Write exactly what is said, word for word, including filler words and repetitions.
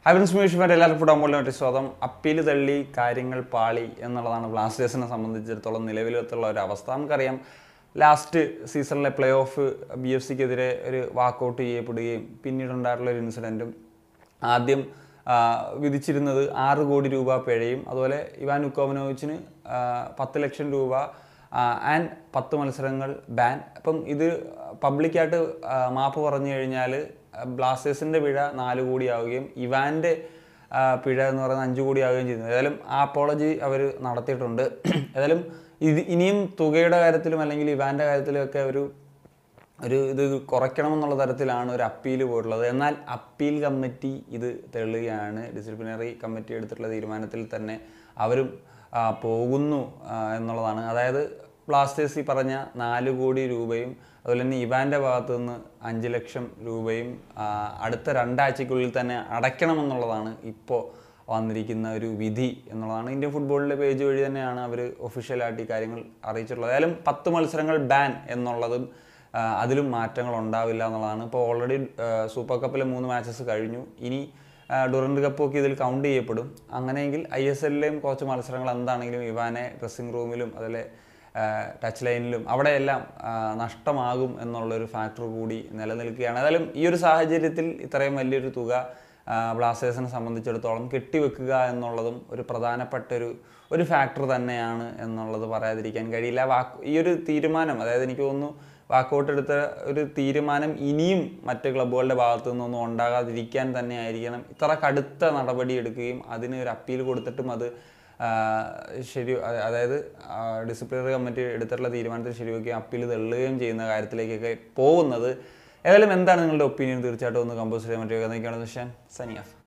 ഹൈബ്രൻസ് മ്യൂഷ്മാർ എല്ലാവർക്കും ഫുട്ബോളിനെ പറ്റി സ്വാഗതം. അപ്പീൽ തള്ളി കാര്യങ്ങൾ പാളി എന്നുള്ളതാണ് ബ്ലാസ്റ്റേഴ്സിനെ സംബന്ധിച്ചിടത്തോളം നിലവിലുള്ള ഒരു അവസ്ഥ. നമുക്കറിയാം, ലാസ്റ്റ് സീസണിലെ പ്ലേ ഓഫ് ബി എഫ് സിക്കെതിരെ ഒരു വാക്കൗട്ട് ചെയ്യപ്പെടുകയും പിന്നീടുണ്ടായിട്ടുള്ള ഒരു ഇൻസിഡൻറ്റും ആദ്യം വിധിച്ചിരുന്നത് ആറ് കോടി രൂപ പിഴയും അതുപോലെ ഇവാൻ യുക്കോവിനോവിച്ചിന് പത്ത് ലക്ഷം രൂപ ആൻഡ് പത്ത് മത്സരങ്ങൾ ബാൻ. അപ്പം ഇത് പബ്ലിക്കായിട്ട് മാപ്പ് പറഞ്ഞു കഴിഞ്ഞാൽ ബ്ലാസ്റ്റേഴ്സിൻ്റെ പിഴ നാല് കോടിയാവുകയും ഇവാൻ്റെ പിഴ എന്ന് പറയുന്നത് അഞ്ച് കോടിയാവുകയും ചെയ്യുന്നു. ഏതായാലും ആ അപ്പോളജി അവർ നടത്തിയിട്ടുണ്ട്. ഏതായാലും ഇത് ഇനിയും തുകയുടെ കാര്യത്തിലും അല്ലെങ്കിൽ ഇവാൻ്റെ കാര്യത്തിലുമൊക്കെ ഒരു ഒരു ഇത് കുറയ്ക്കണമെന്നുള്ള തരത്തിലാണ് ഒരു അപ്പീൽ പോയിട്ടുള്ളത്. എന്നാൽ അപ്പീൽ കമ്മിറ്റി ഇത് തെളിയുകയാണ്. ഡിസിപ്ലിനറി കമ്മിറ്റി എടുത്തിട്ടുള്ള തീരുമാനത്തിൽ തന്നെ അവരും പോകുന്നു എന്നുള്ളതാണ്. അതായത് ബ്ലാസ്റ്റേഴ്സ് ഈ പറഞ്ഞ നാല് കോടി രൂപയും അതുപോലെ തന്നെ ഇവാൻ്റെ ഭാഗത്തു നിന്ന് അഞ്ച് ലക്ഷം രൂപയും അടുത്ത രണ്ടാഴ്ചയ്ക്കുള്ളിൽ തന്നെ അടയ്ക്കണമെന്നുള്ളതാണ് ഇപ്പോൾ വന്നിരിക്കുന്ന ഒരു വിധി എന്നുള്ളതാണ്. ഇന്ത്യൻ ഫുട്ബോളിൻ്റെ പേജ് വഴി തന്നെയാണ് അവർ ഒഫീഷ്യലായിട്ട് ഈ കാര്യങ്ങൾ അറിയിച്ചിട്ടുള്ളത്. ഏതായാലും പത്ത് മത്സരങ്ങൾ ബാൻ എന്നുള്ളതും അതിലും മാറ്റങ്ങൾ ഉണ്ടാവില്ല എന്നുള്ളതാണ്. ഇപ്പോൾ ഓൾറെഡി സൂപ്പർ കപ്പിലെ മൂന്ന് മാച്ചസ് കഴിഞ്ഞു. ഇനി ഡുറൻഡ് കപ്പൊക്കെ ഇതിൽ കൗണ്ട് ചെയ്യപ്പെടും. അങ്ങനെയെങ്കിൽ ഐ എസ് എല്ലിലെയും കുറച്ച് മത്സരങ്ങൾ എന്താണെങ്കിലും ഇവാനെ ഡ്രസ്സിംഗ് റൂമിലും അതുപോലെ ടച്ച് ലൈനിലും അവിടെയെല്ലാം നഷ്ടമാകും എന്നുള്ളൊരു ഫാക്ടർ കൂടി നിലനിൽക്കുകയാണ്. ഏതായാലും ഈ ഒരു സാഹചര്യത്തിൽ ഇത്രയും വലിയൊരു തുക ബ്ലാസ്റ്റേഴ്സിനെ സംബന്ധിച്ചിടത്തോളം കെട്ടിവെക്കുക എന്നുള്ളതും ഒരു പ്രധാനപ്പെട്ടൊരു ഒരു ഫാക്ടർ തന്നെയാണ് എന്നുള്ളത് പറയാതിരിക്കാൻ കഴിയില്ല. വാക്ക് ഈ ഒരു തീരുമാനം, അതായത് എനിക്ക് തോന്നുന്നു വാക്കൗട്ട് എടുത്ത ഒരു തീരുമാനം ഇനിയും മറ്റ് ക്ലബ്ബുകളുടെ ഭാഗത്തു നിന്നൊന്നും ഉണ്ടാകാതിരിക്കാൻ തന്നെ ആയിരിക്കണം ഇത്ര കടുത്ത നടപടി എടുക്കുകയും അതിന് ഒരു അപ്പീൽ കൊടുത്തിട്ടും അത് ശരി, അതായത് ഡിസിപ്ലിനറി കമ്മിറ്റി എടുത്തിട്ടുള്ള തീരുമാനത്തിൽ ശരിവെക്കുകയും അപ്പീൽ തള്ളുകയും ചെയ്യുന്ന കാര്യത്തിലേക്കൊക്കെ പോകുന്നത്. ഏതായാലും എന്താണ് നിങ്ങളുടെ ഒപ്പീനിയൻ? തീർച്ചയായിട്ടും ഒന്ന് കമ്പോസ് ചെയ്യാൻ പറ്റുക. എന്നൊക്കെയാണ് സനിയാഫ്.